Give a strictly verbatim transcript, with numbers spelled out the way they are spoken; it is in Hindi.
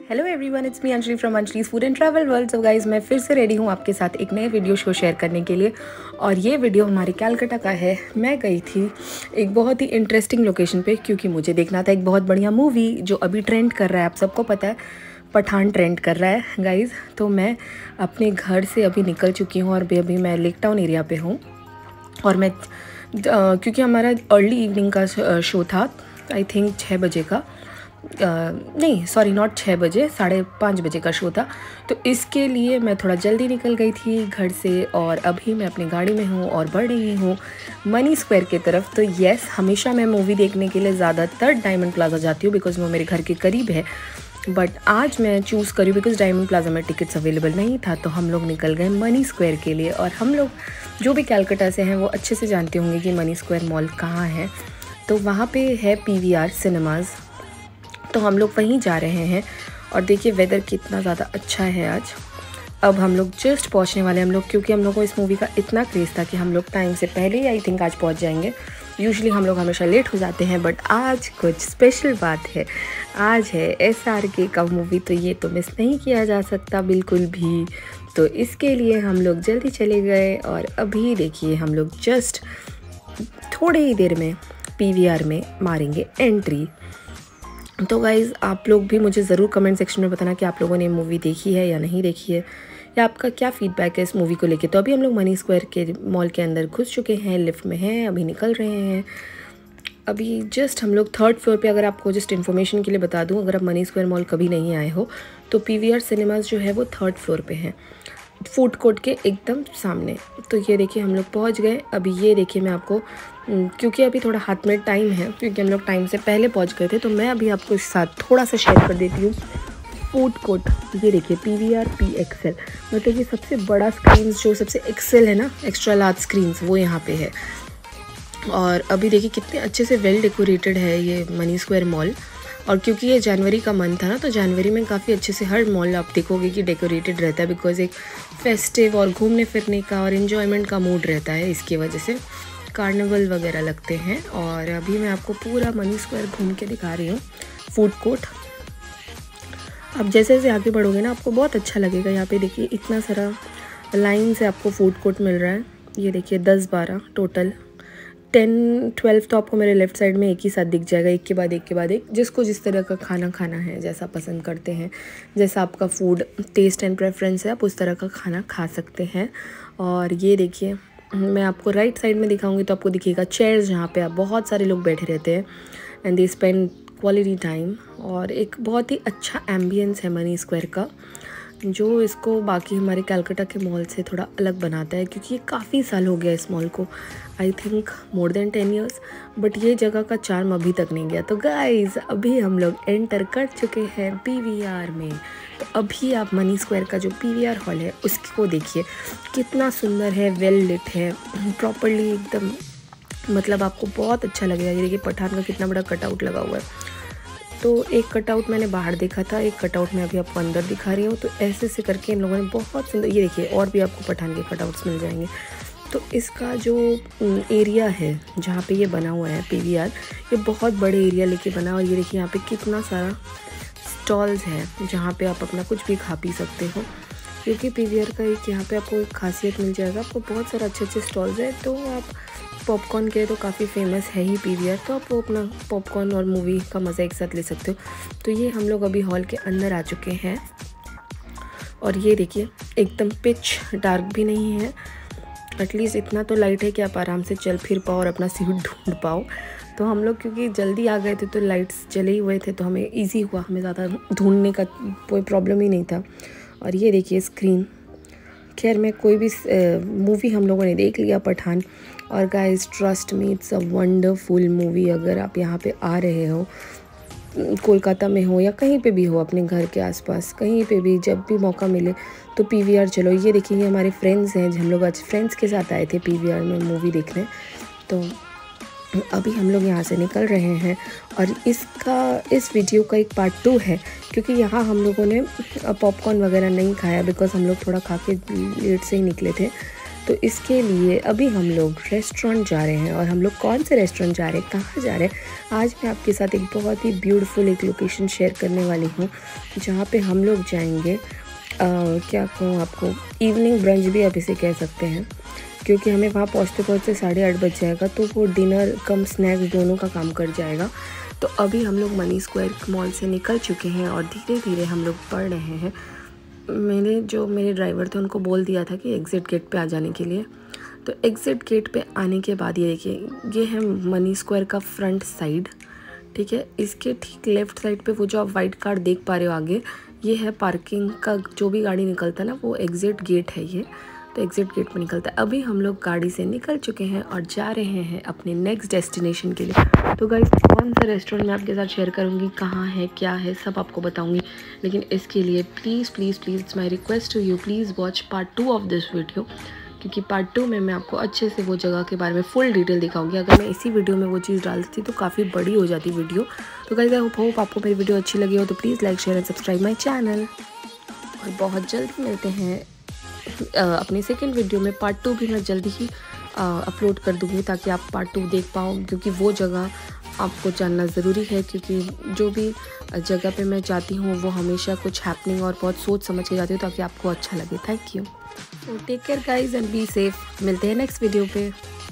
Hello everyone, it's me Anjali from Anjali's food and travel world. So guys, मैं फिर से रेडी हूँ आपके साथ एक नए वीडियो को शेयर करने के लिए। और ये वीडियो हमारे कैलकाटा का है। मैं गई थी एक बहुत ही इंटरेस्टिंग लोकेशन पे, क्योंकि मुझे देखना था एक बहुत बढ़िया मूवी जो अभी ट्रेंड कर रहा है। आप सबको पता है पठान ट्रेंड कर रहा है गाइज़। तो मैं अपने घर से अभी निकल चुकी हूँ और अभी अभी मैं लेक टाउन एरिया पे हूँ। और मैं क्योंकि हमारा अर्ली इवनिंग का शो था, आई थिंक छः बजे का, Uh, नहीं सॉरी नॉट छः बजे, साढ़े पाँच बजे का शो था। तो इसके लिए मैं थोड़ा जल्दी निकल गई थी घर से और अभी मैं अपनी गाड़ी में हूँ और बढ़ रही हूँ मनी स्क्वायर की तरफ। तो येस, हमेशा मैं मूवी देखने के लिए ज़्यादातर डायमंड प्लाजा जाती हूँ बिकॉज़ वो मेरे घर के करीब है। बट आज मैं चूज़ करी बिकॉज़ डायमंड प्लाजा में टिकट्स अवेलेबल नहीं था। तो हम लोग निकल गए मनी स्क्वायर के लिए। और हम लोग जो भी कैलकाटा से हैं वो अच्छे से जानते होंगे कि मनी स्क्वायर मॉल कहाँ है। तो वहाँ पे है पी वी आर सिनेमाज़, तो हम लोग वहीं जा रहे हैं। और देखिए वेदर कितना ज़्यादा अच्छा है आज। अब हम लोग जस्ट पहुंचने वाले हैं हम लोग, क्योंकि हम लोग को इस मूवी का इतना क्रेज़ था कि हम लोग टाइम से पहले ही आई थिंक आज पहुंच जाएंगे। यूजुअली हम लोग हमेशा लेट हो जाते हैं, बट आज कुछ स्पेशल बात है। आज है एस आर के का मूवी, तो ये तो मिस नहीं किया जा सकता बिल्कुल भी। तो इसके लिए हम लोग जल्दी चले गए और अभी देखिए हम लोग जस्ट थोड़े ही देर में पी वी आर में मारेंगे एंट्री। तो गाइज़, आप लोग भी मुझे ज़रूर कमेंट सेक्शन में बताना कि आप लोगों ने मूवी देखी है या नहीं देखी है, या आपका क्या फीडबैक है इस मूवी को लेके। तो अभी हम लोग मनी स्क्वायर के मॉल के अंदर घुस चुके हैं, लिफ्ट में हैं, अभी निकल रहे हैं। अभी जस्ट हम लोग थर्ड फ्लोर पे, अगर आपको जस्ट इन्फॉर्मेशन के लिए बता दूं, अगर आप मनी स्क्वायर मॉल कभी नहीं आए हो तो पी वी आर सिनेमाज़ जो है वो थर्ड फ्लोर पे है, फूड कोर्ट के एकदम सामने। तो ये देखिए हम लोग पहुंच गए। अभी ये देखिए मैं आपको, क्योंकि अभी थोड़ा हाथ में टाइम है, क्योंकि हम लोग टाइम से पहले पहुंच गए थे, तो मैं अभी आपको इस साथ थोड़ा सा शेयर कर देती हूँ फूड कोर्ट। ये देखिए P V R P Excel, मतलब ये सबसे बड़ा स्क्रीन, जो सबसे एक्सेल है ना, एक्स्ट्रा लार्ज स्क्रीन्स, वो यहाँ पे है। और अभी देखिए कितने अच्छे से वेल डेकोरेटेड है ये मनी स्क्वायर मॉल। और क्योंकि ये जनवरी का मंथ था ना, तो जनवरी में काफ़ी अच्छे से हर मॉल आप देखोगे कि डेकोरेटेड रहता है, बिकॉज़ एक फेस्टिव और घूमने फिरने का और इन्जॉयमेंट का मूड रहता है। इसकी वजह से कार्निवल वगैरह लगते हैं। और अभी मैं आपको पूरा मनी स्क्वायर घूम के दिखा रही हूँ फूड कोर्ट। अब जैसे जैसे आगे बढ़ोगे ना, आपको बहुत अच्छा लगेगा। यहाँ पे देखिए इतना सारा लाइन से आपको फूड कोर्ट मिल रहा है। ये देखिए दस बारह टोटल, टेन ट्वेल्व तो आपको मेरे लेफ़्ट साइड में एक ही साथ दिख जाएगा, एक के बाद एक के बाद एक। जिसको जिस तरह का खाना खाना है, जैसा पसंद करते हैं, जैसा आपका फूड टेस्ट एंड प्रेफरेंस है, आप उस तरह का खाना खा सकते हैं। और ये देखिए मैं आपको राइट साइड में दिखाऊंगी तो आपको दिखेगा चेयर्स, जहाँ पे आप बहुत सारे लोग बैठे रहते हैं and they spend quality time. और एक बहुत ही अच्छा एम्बियंस है मनी स्क्वायर का, जो इसको बाकी हमारे कैलकाटा के मॉल से थोड़ा अलग बनाता है, क्योंकि ये काफ़ी साल हो गया इस मॉल को, I think more than ten years, but ये जगह का चार्म अभी तक नहीं गया। तो गाइज, अभी हम लोग एंटर कर चुके हैं पी वी आर में। तो अभी आप मनी स्क्वायर का जो पी वी आर हॉल है उसको देखिए, कितना सुंदर है, वेल लिट है प्रॉपरली एकदम, मतलब आपको बहुत अच्छा लगेगा। ये देखिए पठान का कितना बड़ा कटआउट लगा हुआ है। तो एक कटआउट मैंने बाहर देखा था, एक कटआउट मैं अभी आपको अंदर दिखा रही हूँ। तो ऐसे ऐसे करके इन लोगों ने बहुत सुंदर, ये देखिए और भी आपको पठान के कटआउट्स मिल जाएंगे। तो इसका जो एरिया है जहाँ पे ये बना हुआ है पी वी आर, ये बहुत बड़े एरिया लेके बना। और ये देखिए यहाँ पे कितना सारा स्टॉल्स है जहाँ पे आप अपना कुछ भी खा पी सकते हो, क्योंकि पी वी आर का एक यहाँ पे आपको एक खासियत मिल जाएगा, आपको बहुत सारे अच्छे अच्छे स्टॉल्स है। तो आप पॉपकॉर्न के तो काफ़ी फेमस है ही पी वी आर, तो आप वो अपना पॉपकॉर्न और मूवी का मज़ा एक साथ ले सकते हो। तो ये हम लोग अभी हॉल के अंदर आ चुके हैं। और ये देखिए एकदम पिच डार्क भी नहीं है, एटलीस्ट इतना तो लाइट है कि आप आराम से चल फिर पाओ और अपना सीट ढूंढ पाओ। तो हम लोग क्योंकि जल्दी आ गए थे तो लाइट्स जले ही हुए थे, तो हमें ईजी हुआ, हमें ज़्यादा ढूंढने का कोई प्रॉब्लम ही नहीं था। और ये देखिए स्क्रीन, खैर मैं कोई भी मूवी हम लोगों ने देख लिया पठान। और guys trust me, it's a wonderful movie. अगर आप यहाँ पे आ रहे हो, कोलकाता में हो या कहीं पे भी हो, अपने घर के आसपास कहीं पे भी जब भी मौका मिले तो पी वी आर चलो। ये देखिए हमारे फ्रेंड्स हैं, हम लोग आज फ्रेंड्स के साथ आए थे पी वी आर में मूवी देखने। तो अभी हम लोग यहाँ से निकल रहे हैं। और इसका इस वीडियो का एक पार्ट टू है, क्योंकि यहाँ हम लोगों ने पॉपकॉर्न वगैरह नहीं खाया बिकॉज़ हम लोग थोड़ा खा के लेट से ही निकले थे। तो इसके लिए अभी हम लोग रेस्टोरेंट जा रहे हैं। और हम लोग कौन से रेस्टोरेंट जा रहे हैं, कहाँ जा रहे हैं, आज मैं आपके साथ एक बहुत ही ब्यूटीफुल एक लोकेशन शेयर करने वाली हूँ, जहाँ पे हम लोग जाएंगे आ, क्या कहूँ आपको, इवनिंग ब्रंच भी आप इसे कह सकते हैं, क्योंकि हमें वहाँ पहुँचते पहुँचते साढ़े आठ बज जाएगा, तो वो डिनर कम स्नैक्स दोनों का काम कर जाएगा। तो अभी हम लोग मनी स्क्वायर मॉल से निकल चुके हैं और धीरे धीरे हम लोग बढ़ रहे हैं। मैंने जो मेरे ड्राइवर थे उनको बोल दिया था कि एग्ज़िट गेट पे आ जाने के लिए। तो एग्ज़िट गेट पे आने के बाद ये देखिए, ये है मनी स्क्वायर का फ्रंट साइड, ठीक है। इसके ठीक लेफ़्ट साइड पे वो जो आप वाइट कार देख पा रहे हो आगे, ये है पार्किंग का, जो भी गाड़ी निकलता है ना वो एग्ज़िट गेट है ये। तो एग्ज़िट गेट में निकलता है। अभी हम लोग गाड़ी से निकल चुके हैं और जा रहे हैं अपने नेक्स्ट डेस्टिनेशन के लिए। तो गाइस, कौन सा रेस्टोरेंट मैं आपके साथ शेयर करूँगी, कहाँ है, क्या है, सब आपको बताऊँगी। लेकिन इसके लिए please please please it's my request to you, please watch part two of this video, क्योंकि पार्ट टू में मैं आपको अच्छे से वो जगह के बारे में फुल डिटेल दिखाऊंगी। अगर मैं इसी वीडियो में वो चीज़ डालती तो काफ़ी बड़ी हो जाती वीडियो। तो गाइस, आई होप होप आपको मेरी वीडियो अच्छी लगी हो, तो please like share and subscribe my channel. और बहुत जल्दी मिलते हैं अपने सेकेंड वीडियो में। पार्ट टू भी मैं जल्दी ही अपलोड कर दूँगी, ताकि आप पार्ट टू देख पाओ, क्योंकि वो जगह आपको जानना ज़रूरी है, क्योंकि जो भी जगह पे मैं जाती हूँ वो हमेशा कुछ हैपनिंग और बहुत सोच समझ के जाती हूँ, ताकि आपको अच्छा लगे। Thank you. So take care guys and be safe. मिलते हैं नेक्स्ट वीडियो पे।